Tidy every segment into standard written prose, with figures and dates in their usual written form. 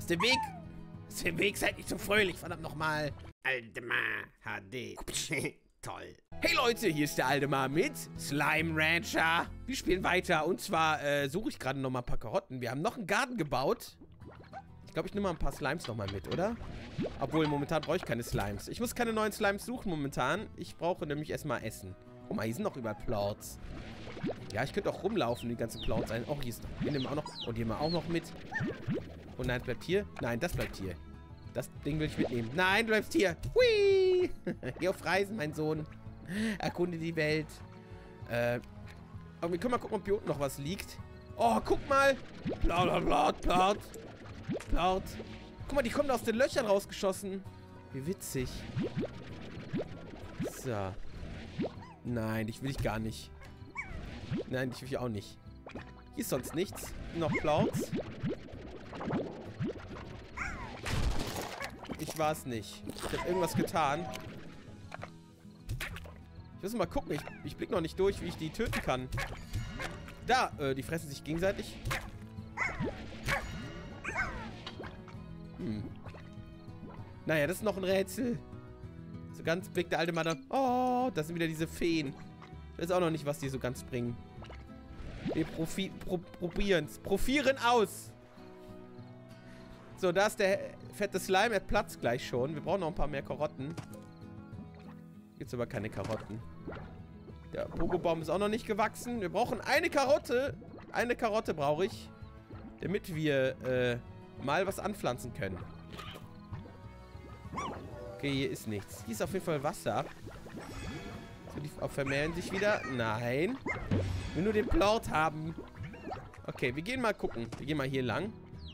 dem Weg. Aus dem Weg, seid nicht so fröhlich, verdammt nochmal. Aldemar HD. Toll. Hey Leute, hier ist der Aldemar mit Slime Rancher. Wir spielen weiter und zwar suche ich gerade nochmal ein paar Karotten. Wir haben noch einen Garten gebaut. Ich glaube, ich nehme mal ein paar Slimes nochmal mit, oder? Obwohl, momentan brauche ich keine Slimes. Ich muss keine neuen Slimes suchen momentan. Ich brauche nämlich erstmal Essen. Guck mal, hier sind noch überall Plorts. Ja, ich könnte auch rumlaufen, die ganzen Plorts ein. Oh, hier ist noch. Hier nehmen wir auch noch. Und hier nehmen wir auch noch mit. Und nein, das bleibt hier. Nein, das bleibt hier. Das Ding will ich mitnehmen. Nein, du bleibst hier. Hui! Geh auf Reisen, mein Sohn. Erkunde die Welt. Aber wir können mal gucken, ob hier unten noch was liegt. Oh, guck mal. Plort. Guck mal, die kommen aus den Löchern rausgeschossen. Wie witzig. So. Nein, dich will ich gar nicht. Nein, dich will ich auch nicht. Hier ist sonst nichts. Noch Plorts. Ich war es nicht. Ich habe irgendwas getan. Ich muss mal gucken. Ich blick noch nicht durch, wie ich die töten kann. Da, die fressen sich gegenseitig. Naja, das ist noch ein Rätsel. So ganz blickt der alte Mann dann. Oh, das sind wieder diese Feen. Ich weiß auch noch nicht, was die so ganz bringen. Wir probieren aus. So, da ist der fette Slime. Er platzt gleich schon. Wir brauchen noch ein paar mehr Karotten. Gibt's aber keine Karotten. Der Pogobaum ist auch noch nicht gewachsen. Wir brauchen eine Karotte. Eine Karotte brauche ich. Damit wir mal was anpflanzen können. Okay, hier ist nichts. Hier ist auf jeden Fall Wasser. So, die vermehren sich wieder. Nein. Ich will nur den Plort haben. Okay, wir gehen mal gucken. Wir gehen mal hier lang.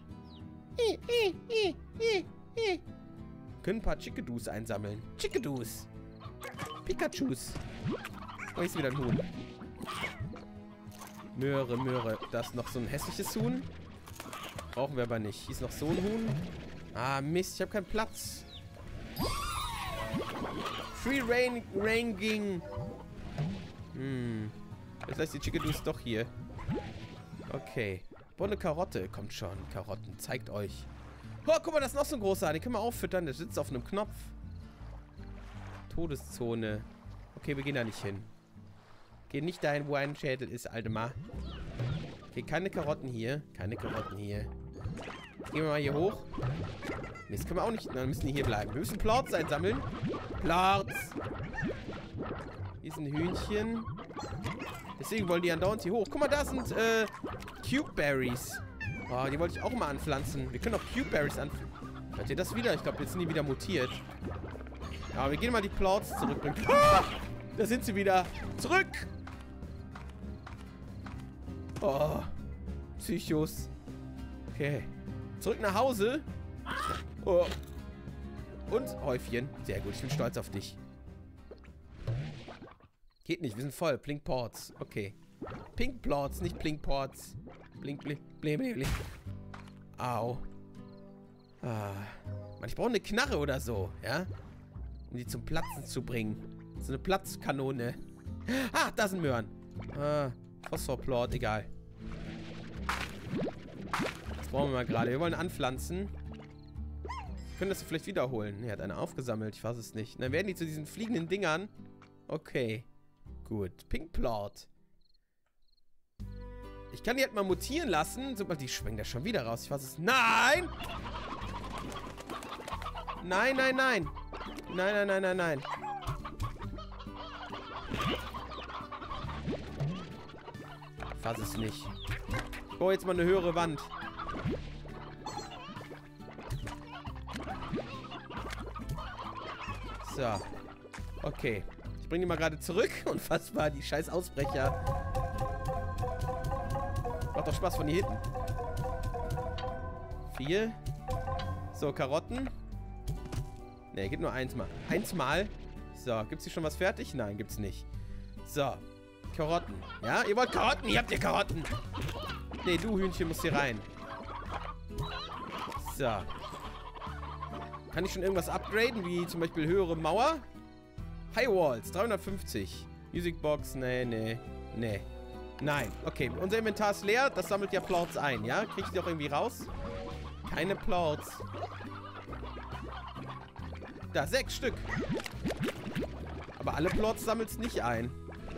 Können ein paar Chickadoos einsammeln. Chickadoos. Pikachus. Oh, hier ist wieder ein Huhn. Möhre. Da ist noch so ein hässliches Huhn. Brauchen wir aber nicht. Hier ist noch so ein Huhn. Ah, Mist. Ich habe keinen Platz. Free Ranging. Jetzt heißt die Chickadoos doch hier. Okay. Boah, eine Karotte. Kommt schon. Karotten. Zeigt euch. Oh, guck mal, das ist noch so ein großer. Den können wir auffüttern. Der sitzt auf einem Knopf. Todeszone. Okay, wir gehen da nicht hin. Geh nicht dahin, wo ein Schädel ist, Aldemar. Okay, keine Karotten hier. Keine Karotten hier. Gehen wir mal hier hoch. Nee, das können wir auch nicht. Wir müssen hier bleiben. Wir müssen Plorts einsammeln. Plorts. Hier ist ein Hühnchen. Deswegen wollen die andauernd hier hoch. Guck mal, da sind Cube Berries. Oh, die wollte ich auch mal anpflanzen. Wir können auch Cube Berries anpflanzen. Hört ihr das wieder? Ich glaube, jetzt sind die wieder mutiert. Aber wir gehen mal die Plorts zurückbringen. Ah, da sind sie wieder. Zurück! Oh. Psychos. Okay. Zurück nach Hause. Oh. Und Häufchen. Sehr gut, ich bin stolz auf dich. Geht nicht, wir sind voll. Plinkports. Okay. Pinkplorts, nicht Plinkports. Blink, blink, blink, blink, blink. Au. Ah. Mann, ich brauche eine Knarre oder so, ja? Um die zum Platzen zu bringen. So eine Platzkanone. Ah, da sind Möhren. Ah, Phosphorplort, egal. Das brauchen wir mal gerade. Wir wollen anpflanzen. Wir können das vielleicht wiederholen. Er hat eine aufgesammelt, ich weiß es nicht. Dann werden die zu diesen fliegenden Dingern. Okay. Gut. Pinkplort. Ich kann die halt mal mutieren lassen. Sobald die schwingen da schon wieder raus. Ich weiß es. Nein! Nein. Nein. Ich fass es nicht. Ich baue jetzt mal eine höhere Wand. So. Okay. Ich bringe die mal gerade zurück. Unfassbar, die scheiß Ausbrecher. Macht doch Spaß von hier hinten. 4. So, Karotten. Ne, gibt nur eins mal. So, gibt's hier schon was fertig? Nein, gibt's nicht. So, Karotten. Ja, ihr wollt Karotten? Hier habt ihr Karotten. Ne, du Hühnchen musst hier rein. So. Kann ich schon irgendwas upgraden, wie zum Beispiel höhere Mauer? High Walls, 350. Music Box, nee. Nein, okay, unser Inventar ist leer, das sammelt ja Plorts ein, ja? Krieg ich die auch irgendwie raus? Keine Plots. Da, 6 Stück. Aber alle Plots sammelst nicht ein.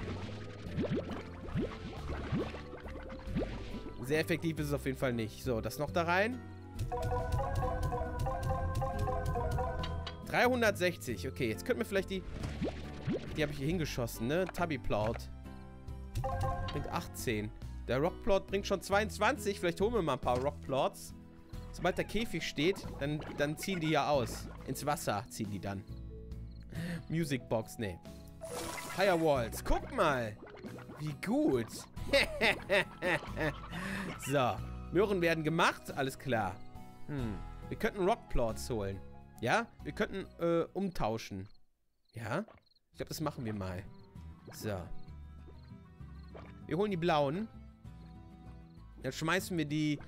Sehr effektiv ist es auf jeden Fall nicht. So, das noch da rein. 360. Okay, jetzt könnten wir vielleicht die... Die habe ich hier hingeschossen, ne? Tubby Plot. Bringt 18. Der Rock Plot bringt schon 22. Vielleicht holen wir mal ein paar Rock Plots. Sobald der Käfig steht, dann ziehen die ja aus. Ins Wasser ziehen die dann. Music Box, ne. Firewalls. Guck mal. Wie gut. So. Möhren werden gemacht. Alles klar. Wir könnten Rock Plots holen. Ja? Wir könnten umtauschen. Ja? Ich glaube, das machen wir mal. So. Wir holen die blauen. Dann schmeißen wir die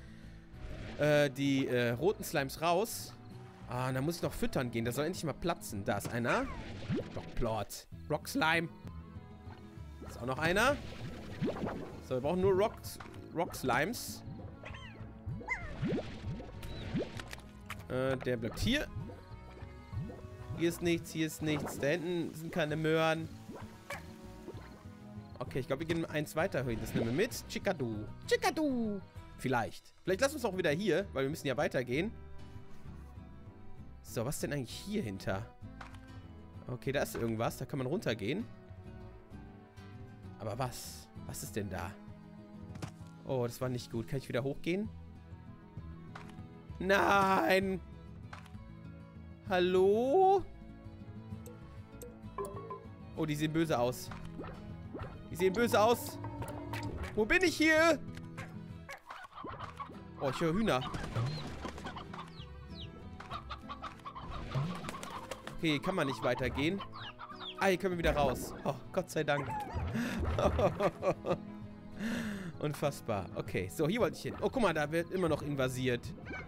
roten Slimes raus. Ah, und dann muss ich noch füttern gehen. Das soll endlich mal platzen. Da ist einer. Rock Plot. Rock Slime. Ist auch noch einer. So, wir brauchen nur Rock Slimes. Der bleibt hier. Hier ist nichts, hier ist nichts. Da hinten sind keine Möhren. Okay, ich glaube, wir gehen eins weiter. Das nehmen wir mit. Chickadoo. Chickadoo. Vielleicht. Vielleicht lassen wir es auch wieder hier, weil wir müssen ja weitergehen. So, was ist denn eigentlich hier hinter? Okay, da ist irgendwas. Da kann man runtergehen. Aber was? Was ist denn da? Oh, das war nicht gut. Kann ich wieder hochgehen? Nein! Hallo? Oh, die sehen böse aus. Die sehen böse aus. Wo bin ich hier? Oh, ich höre Hühner. Okay, hier kann man nicht weitergehen. Ah, hier können wir wieder raus. Oh, Gott sei Dank. Unfassbar. Okay, so, hier wollte ich hin. Oh, guck mal, da wird immer noch invasiert.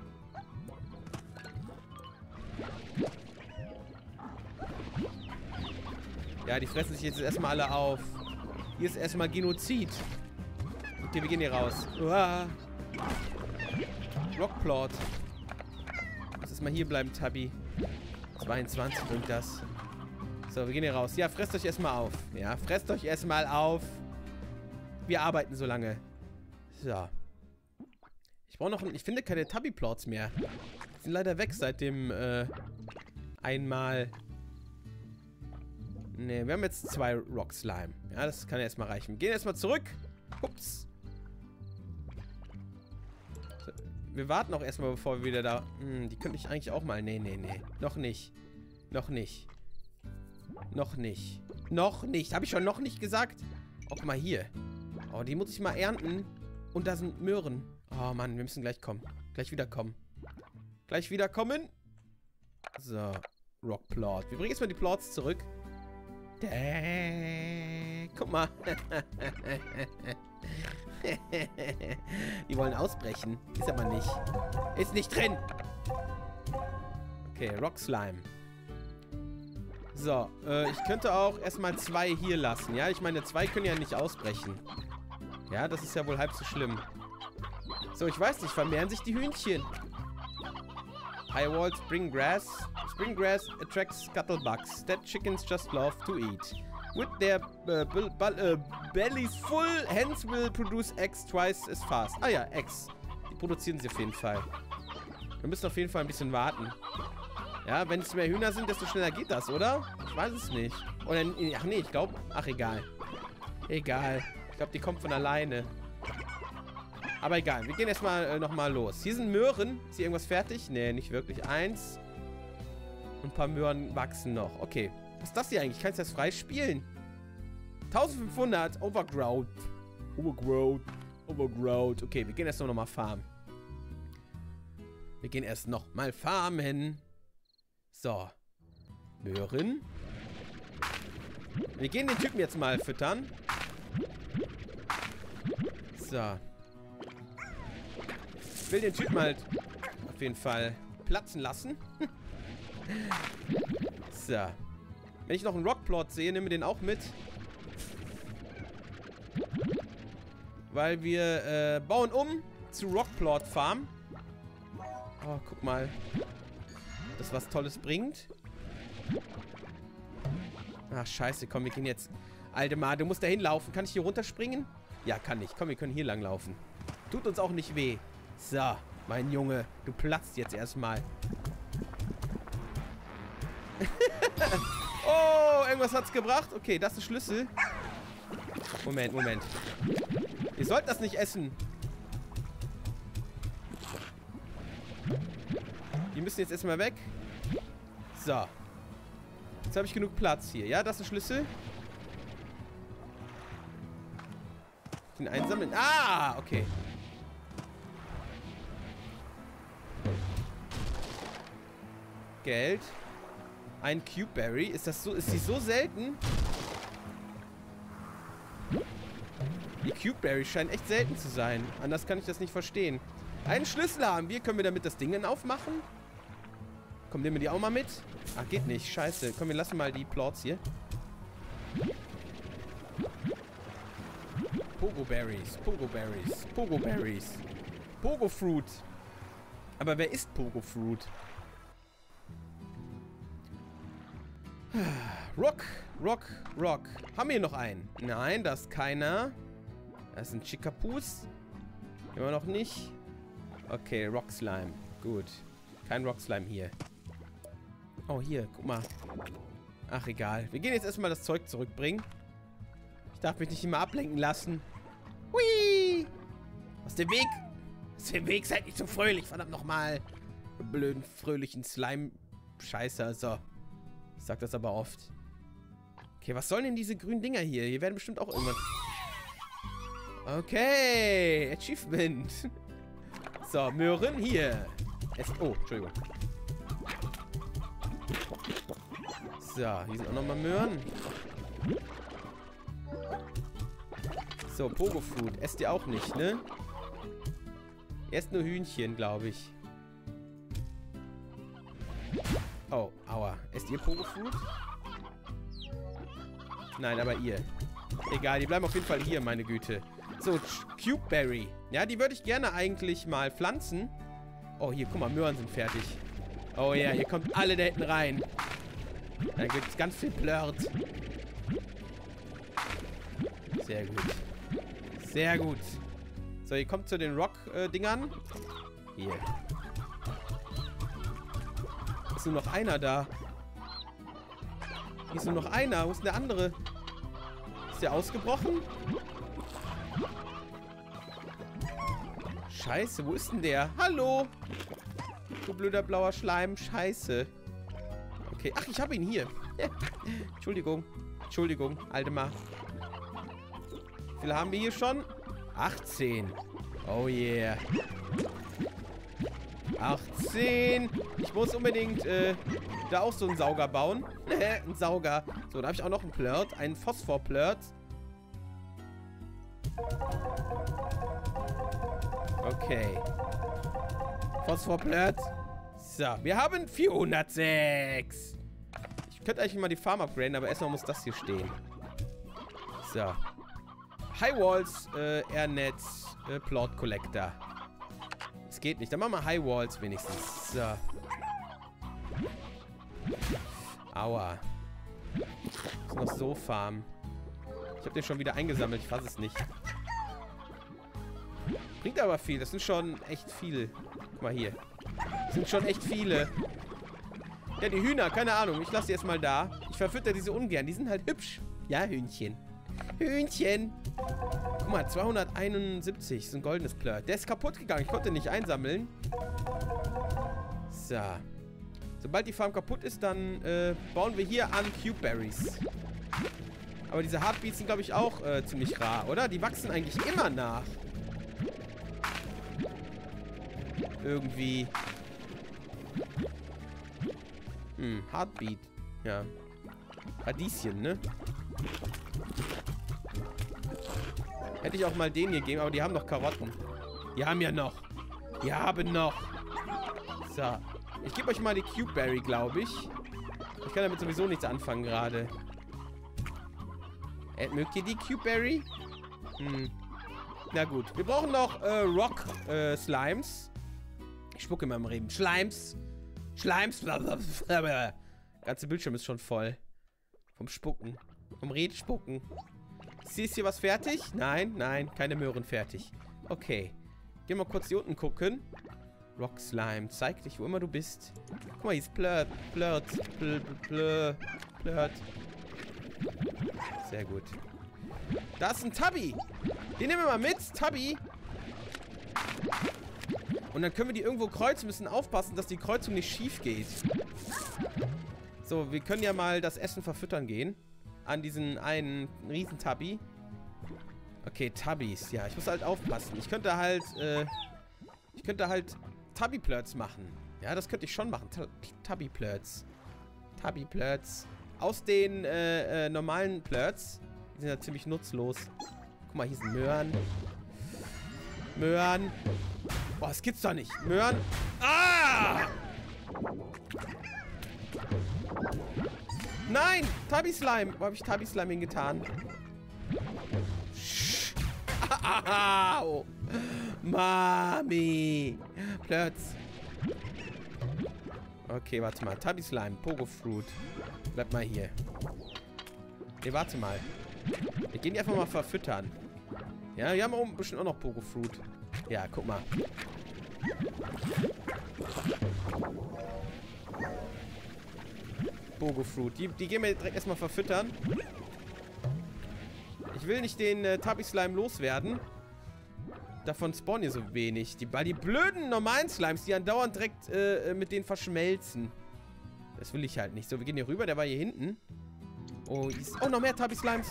Ja, die fressen sich jetzt erstmal alle auf. Hier ist erstmal Genozid. Okay, wir gehen hier raus. Uah. Rockplot. Lass uns mal hier bleiben, Tubby. 22 bringt das. So, wir gehen hier raus. Ja, fresst euch erstmal auf. Ja, fresst euch erstmal auf. Wir arbeiten so lange. So. Ich brauche noch... Ich finde keine Tubby-Plots mehr. Die sind leider weg seit dem, einmal... Ne, wir haben jetzt 2 Rock Slime. Ja, das kann ja erstmal reichen. Wir gehen erstmal zurück. Ups. So, wir warten auch erstmal, bevor wir wieder da... die könnte ich eigentlich auch mal... Nee. Noch nicht. Noch nicht. Noch nicht. Noch nicht. Habe ich schon noch nicht gesagt? Oh, guck mal hier. Oh, die muss ich mal ernten. Und da sind Möhren. Oh, Mann, wir müssen gleich kommen. Gleich wiederkommen. Gleich wiederkommen. So. Rockplot. Wir bringen jetzt mal die Plots zurück. Guck mal. Die wollen ausbrechen. Ist aber nicht. Ist nicht drin. Okay, Rock Slime. So, ich könnte auch erstmal 2 hier lassen. Ja, ich meine, 2 können ja nicht ausbrechen. Ja, das ist ja wohl halb so schlimm. So, ich weiß nicht, vermehren sich die Hühnchen? Firewall, Spring Grass. Spring Grass attracts scuttlebugs that chickens just love to eat. With their bellies full, hens will produce eggs twice as fast. Ah ja, Eggs. Die produzieren sie auf jeden Fall. Wir müssen auf jeden Fall ein bisschen warten. Ja, wenn es mehr Hühner sind, desto schneller geht das, oder? Ich weiß es nicht. Oder, ach nee, ich glaube... Ach, egal. Egal. Ich glaube, die kommt von alleine. Aber egal. Wir gehen erstmal nochmal los. Hier sind Möhren. Ist hier irgendwas fertig? Nee, nicht wirklich. 1. Und ein paar Möhren wachsen noch. Okay. Was ist das hier eigentlich? Kannst du das frei spielen? 1500. Overgrowth. Overgrowth. Okay, wir gehen erst noch mal farmen. Wir gehen erst noch mal farmen. So. Möhren. Wir gehen den Typen jetzt mal füttern. So. Ich will den Typen halt auf jeden Fall platzen lassen. So. Wenn ich noch einen Rockplot sehe, nehmen wir den auch mit. Weil wir bauen um zu Rockplot Farm. Oh, guck mal. Das was Tolles bringt. Ach, scheiße. Komm, wir gehen jetzt... Aldemar, du musst da hinlaufen. Kann ich hier runterspringen? Ja, kann ich. Komm, wir können hier lang laufen. Tut uns auch nicht weh. So, mein Junge. Du platzt jetzt erstmal. Oh, irgendwas hat's gebracht. Okay, das ist Schlüssel. Moment, Moment. Ihr sollt das nicht essen. Die müssen jetzt erstmal weg. So. Jetzt habe ich genug Platz hier. Ja, das ist Schlüssel. Den einsammeln. Ah, okay. Geld. Ein Cubeberry. Ist das so? Ist die so selten? Die Cubeberry scheinen echt selten zu sein. Anders kann ich das nicht verstehen. Einen Schlüssel haben wir. Können wir damit das Ding dann aufmachen? Komm, nehmen wir die auch mal mit? Ach, geht nicht. Scheiße. Komm, wir lassen mal die Plots hier. Pogoberries. Pogoberries. Pogoberries. Pogofruit. Aber wer isst Pogofruit? Rock. Rock. Rock. Haben wir hier noch einen? Nein, das ist keiner. Das ist ein Chickapus. Immer noch nicht. Okay, Rock Slime. Gut. Kein Rock Slime hier. Oh, hier. Guck mal. Ach, egal. Wir gehen jetzt erstmal das Zeug zurückbringen. Ich darf mich nicht immer ablenken lassen. Hui! Aus dem Weg! Aus dem Weg, seid nicht so fröhlich. Verdammt nochmal. Blöden, fröhlichen Slime-Scheißer. So. Ich sag das aber oft. Okay, was sollen denn diese grünen Dinger hier? Hier werden bestimmt auch irgendwann... Okay. Achievement. So, Möhren hier. Oh, Entschuldigung. So, hier sind auch nochmal Möhren. So, Pogo-Food. Esst ihr auch nicht, ne? Ihr esst nur Hühnchen, glaube ich. Oh, aua. Esst ihr Pogo-Food? Nein, aber ihr. Egal, die bleiben auf jeden Fall hier, meine Güte. So, Cubeberry. Ja, die würde ich gerne eigentlich mal pflanzen. Oh, hier, guck mal, Möhren sind fertig. Oh ja, ihr kommt alle da hinten rein. Da gibt es ganz viel Flirt. Sehr gut. Sehr gut. So, ihr kommt zu den Rock-Dingern. Hier. Ist nur noch einer da. Hier ist nur noch einer. Wo ist denn der andere? Ist der ausgebrochen? Scheiße, wo ist denn der? Hallo! Du blöder blauer Schleim. Scheiße. Okay. Ach, ich habe ihn hier. Entschuldigung. Entschuldigung, Aldemar. Wie viele haben wir hier schon? 18. Oh yeah. 18. Ich muss unbedingt da auch so einen Sauger bauen. Ein Sauger. So, da habe ich auch noch einen Flirt. Einen Phosphor-Flirt. Okay. Phosphor-Flirt. So, wir haben 406. Ich könnte eigentlich mal die Farm upgraden, aber erstmal muss das hier stehen. So. High Walls, Airnets, Plot Collector. Das geht nicht. Dann machen wir High Walls wenigstens. So. Aua. Ich muss noch so farmen. Ich habe den schon wieder eingesammelt. Ich fasse es nicht. Bringt aber viel. Das sind schon echt viele. Guck mal hier. Das sind schon echt viele. Ja, die Hühner. Keine Ahnung. Ich lasse die erstmal da. Ich verfütter diese ungern. Die sind halt hübsch. Ja, Hühnchen. Hühnchen. Guck mal, 271. So ein goldenes Flirt. Der ist kaputt gegangen. Ich konnte nicht einsammeln. So. Sobald die Farm kaputt ist, dann bauen wir hier an Cubeberries. Aber diese Heartbeats sind, glaube ich, auch ziemlich rar, oder? Die wachsen eigentlich immer nach. Irgendwie. Heartbeat. Ja. Radieschen, ne? Hätte ich auch mal den hier gegeben, aber die haben noch Karotten. Die haben ja noch. Die haben noch. So. Ich gebe euch mal die Cubeberry, glaube ich. Ich kann damit sowieso nichts anfangen gerade. Mögt ihr die Cubeberry? Na gut. Wir brauchen noch Rock Slimes. Ich spucke immer im Reden. Schleims. Schleims. Der ganze Bildschirm ist schon voll. Vom Spucken. Vom Redspucken. Ist hier was fertig? Nein, nein. Keine Möhren fertig. Okay. Geh mal kurz hier unten gucken. Rock Slime. Zeig dich, wo immer du bist. Guck mal, hier ist Plört. Plört. Plört. Sehr gut. Da ist ein Tabby. Den nehmen wir mal mit. Tabby. Und dann können wir die irgendwo kreuzen. Müssen aufpassen, dass die Kreuzung nicht schief geht. So, wir können ja mal das Essen verfüttern gehen. An diesen einen riesen Tabby. Okay, Tabbys. Ja, ich muss halt aufpassen. Ich könnte halt Tabby-Plörts machen. Ja, das könnte ich schon machen. Tabby-Plörts. Tabby-Plörts. Aus den normalen Plörts. Die sind ja ziemlich nutzlos. Guck mal, hier sind Möhren. Möhren. Boah, das gibt's doch nicht. Möhren. Ah! Nein! Tabby-Slime. Wo habe ich Tabby-Slime hingetan? Au! Mami! Plötz. Okay, warte mal. Tabby-Slime. Pogo-Fruit. Bleib mal hier. Ne, warte mal. Wir gehen die einfach mal verfüttern. Ja, wir haben oben bestimmt auch noch Pogo-Fruit. Ja, guck mal. Pogo-Fruit. Die gehen wir direkt erstmal verfüttern. Ich will nicht den Tabby-Slime loswerden. Davon spawnen hier so wenig. Weil die blöden normalen Slimes, die andauernd direkt mit denen verschmelzen. Das will ich halt nicht. So, wir gehen hier rüber. Der war hier hinten. Oh, oh, noch mehr Tabby-Slimes.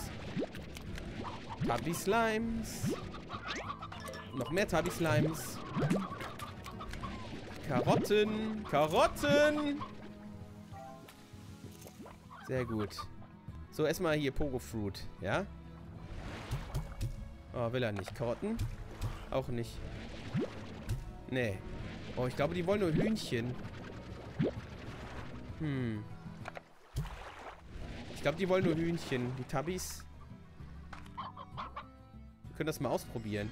Tabby-Slimes. Noch mehr Tabby-Slimes. Karotten. Karotten. Sehr gut. So, erstmal hier Pogo-Fruit. Ja? Oh, will er nicht. Karotten? Auch nicht. Nee. Oh, ich glaube, die wollen nur Hühnchen. Ich glaube, die wollen nur Hühnchen. Die Tabbys. Wir können das mal ausprobieren.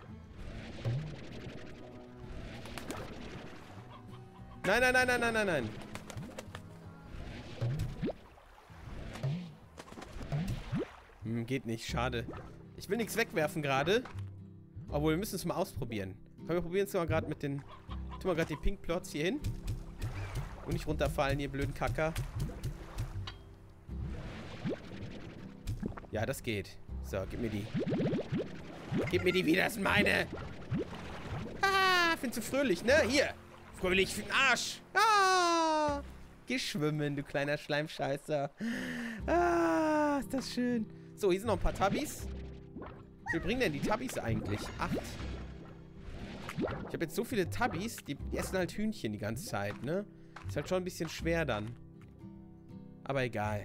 Nein, nein, nein, nein, nein, nein, nein. Geht nicht. Schade. Ich will nichts wegwerfen gerade. Obwohl, wir müssen es mal ausprobieren. Komm, wir probieren es mal gerade mit den... Tun wir gerade die Pink Plots hier hin. Und nicht runterfallen, ihr blöden Kacker. Ja, das geht. So, gib mir die. Gib mir die wieder, das sind meine. Ah, findest du fröhlich, ne? Hier. Fröhlich für den Arsch. Ah. Geh schwimmen, du kleiner Schleimscheißer. Ah, ist das schön. So, hier sind noch ein paar Tabbys. Wie viel bringen denn die Tabbys eigentlich? 8. Ich habe jetzt so viele Tabbys, die essen halt Hühnchen die ganze Zeit, ne? Ist halt schon ein bisschen schwer dann. Aber egal.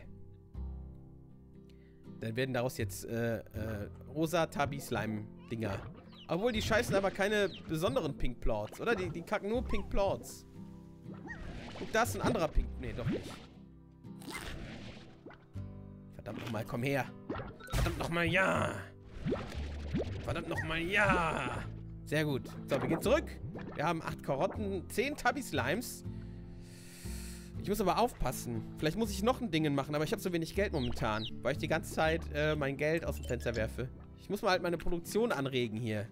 Dann werden daraus jetzt rosa Tabby-Slime-Dinger. Obwohl, die scheißen aber keine besonderen Pink Plots, oder? Die kacken nur Pink Plots. Guck, da ist ein anderer Pink... Nee, doch nicht. Verdammt nochmal, komm her. Verdammt nochmal, ja. Verdammt nochmal, ja. Sehr gut. So, wir gehen zurück. Wir haben 8 Karotten, 10 Tabby-Slimes. Ich muss aber aufpassen. Vielleicht muss ich noch ein Ding machen, aber ich habe so wenig Geld momentan, weil ich die ganze Zeit mein Geld aus dem Fenster werfe. Ich muss mal halt meine Produktion anregen hier.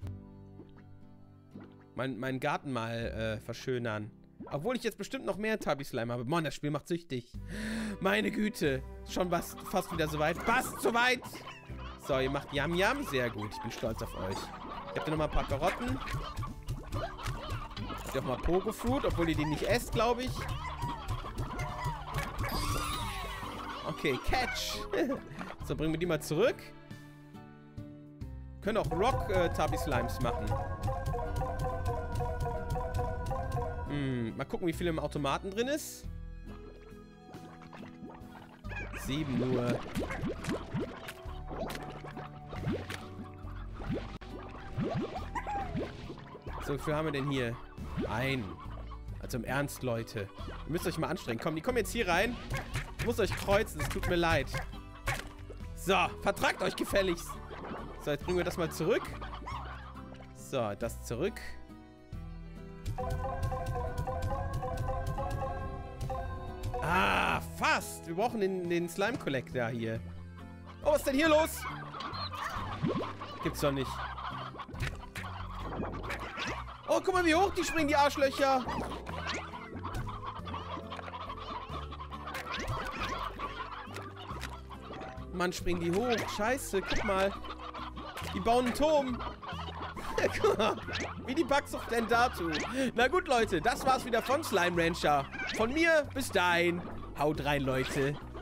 Meinen Garten mal verschönern. Obwohl ich jetzt bestimmt noch mehr Tabby-Slime habe. Mann, das Spiel macht süchtig. Meine Güte. Schon fast wieder soweit. Fast soweit. So, ihr macht Yam Yam. Sehr gut. Ich bin stolz auf euch. Ich habe hier nochmal ein paar Karotten. Ich habe auch mal Pogo-Fruit, obwohl ihr die nicht esst, glaube ich. Okay, Catch. So, bringen wir die mal zurück. Können auch Rock-Tabby-Slimes machen. Mal gucken, wie viel im Automaten drin ist. 7 nur. So, wie viel haben wir denn hier? Ein. Also im Ernst, Leute. Ihr müsst euch mal anstrengen. Komm, die kommen jetzt hier rein. Ich muss euch kreuzen, es tut mir leid. So, vertragt euch gefälligst. So, jetzt bringen wir das mal zurück. So, das zurück. Mist. Wir brauchen den Slime Collector hier. Oh, was ist denn hier los? Gibt's doch nicht. Oh, guck mal, wie hoch die springen, die Arschlöcher. Mann, springen die hoch. Scheiße, guck mal. Die bauen einen Turm. Guck mal, wie die Bugs auf denn dazu. Na gut, Leute, das war's wieder von Slime Rancher. Von mir bis dahin. Haut rein, Leute.